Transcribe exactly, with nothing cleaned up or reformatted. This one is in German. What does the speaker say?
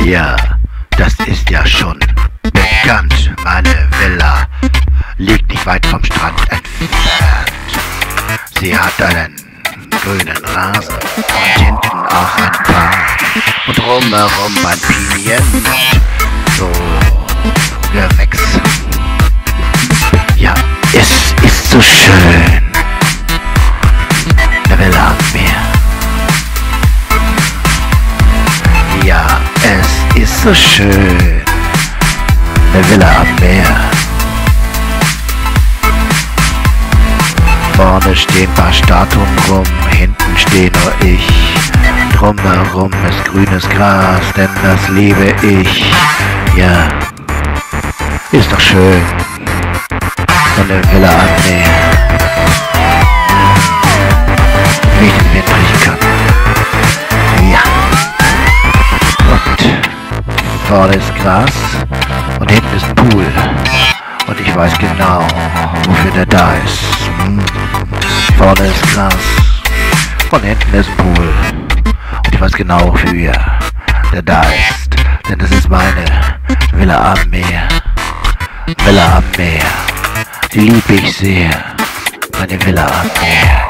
Ja, das ist ja schon bekannt. Meine Villa liegt nicht weit vom Strand entfernt. Sie hat einen grünen Rasen und hinten auch ein Park und drumherum ein Pinien und so Gewächs. Ja, es ist so schön. Eine Villa am Meer. Ja, es ist so schön. Eine Villa am Meer. Vorne stehen paar Statuen rum, hinten stehe nur ich. Drumherum ist grünes Gras, denn das liebe ich. Ja, ist doch schön. Eine Villa am Meer. Wie ich den Wind riechen kann. Ja. Und vorne ist Gras und hinten ist ein Pool. Und ich weiß genau, wofür der da ist. Hm. Vorne ist Gras und hinten ist ein Pool. Und ich weiß genau, wofür der da ist. Denn das ist meine Villa am Meer. Villa am Meer. Die liebe ich sehr. Meine Villa am Meer.